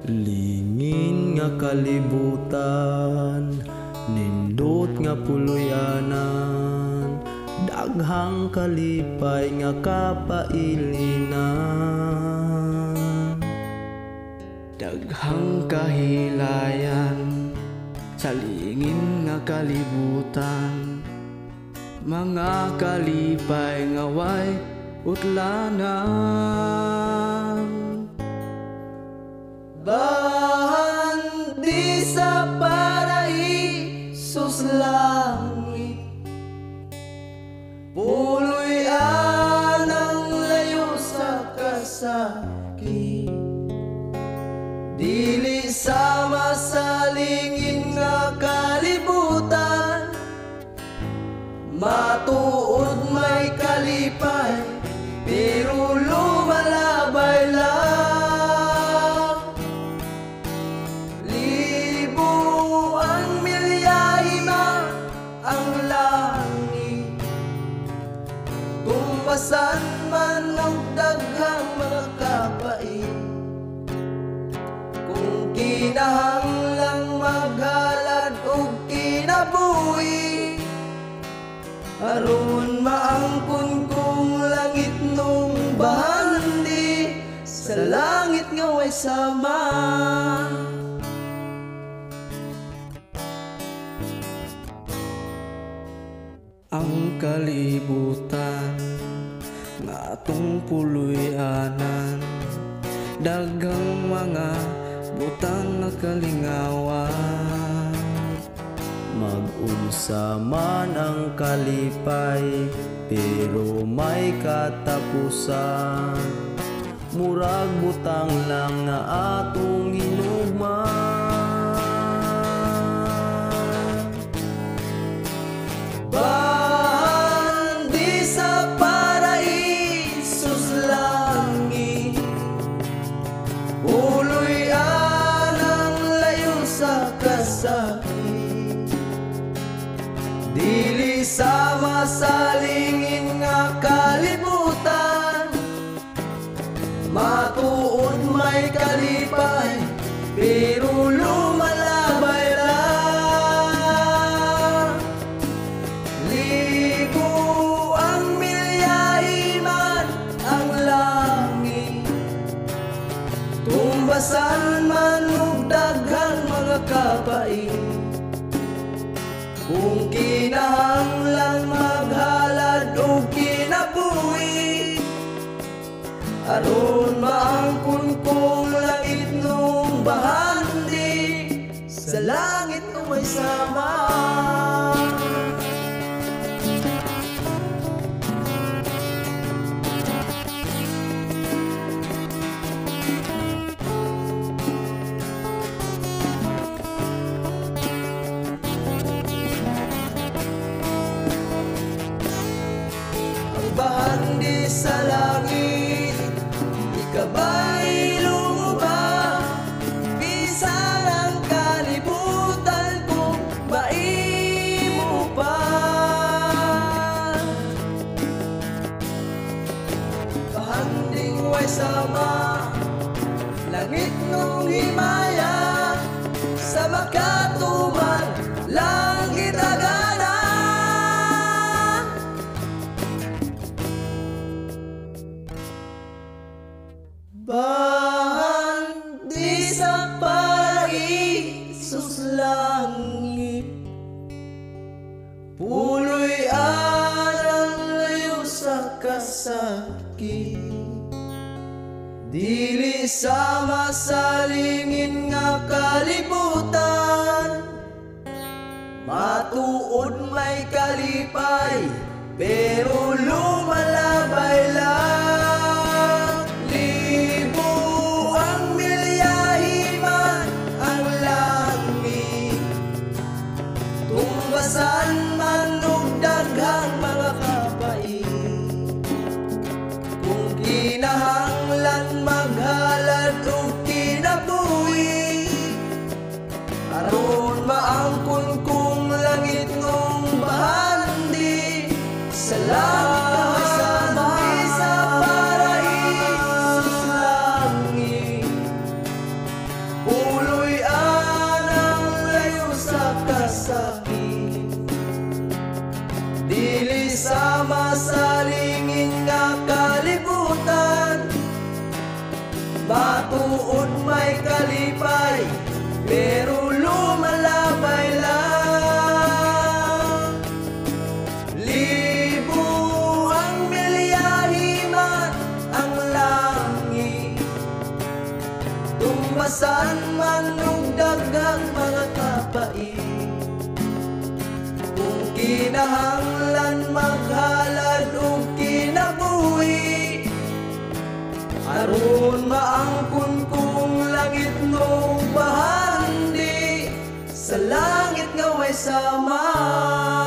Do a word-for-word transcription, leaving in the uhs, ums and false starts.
Lingin nga kalibutan, nindot nga puloyanan, daghang kalipay nga kapailinan. Daghang kahilayan sa lingin nga kalibutan, mga kalipay nga way utlanan. Bandi sa paraisos langit, puloy anang layo sa kasakit. Dili sama sa lingin nga kalibutan, matuod may kalipay, pero lumalabay lang. Tumbasan man og daghang mga kapait, kung kinahanglang maghalad og kinabuhi, aron maangkon kong langit nung bahandi, sa langit nga way sama. Ang kalibutan nga atong puloy-anan, daghang mga butang nga kalingawan. Mag-unsa man ang kalipay, pero may katapusan. Murag butang lang nga atong hinugman. Dili sama sa lingin nga kalibutan, matuod may kalipay, pero lumalabay lang. Libo ang milyahe man ang langit, tumbasan man og daghang mga kapait, kung kinahanglang maghalad o kinabuhi, aron maangkon kong langit nung bahandi, sa langit na may sama. Bahandi sa langit, ikaba'y lumubang, bisan ang kalibutan kung maimo pa. Bahanding way sama, langit nung himaya, sa makatuman, langit agad. Bahandi sa paraisos langit, puloy anang layo sa kasakit. Dili sama sa lingin nga kalibutan, matuod may kalipay, pero lumalabay lang. Tumbasan man og daghang mga kapait, kung kinahanglan maghalad og kinabuhi, aron maangkon kong langit nung bahandi, sa langit kinahanglan maghalad ug kinabuhi aron maangkon kong langit nung bahandi sa langit nga way sama.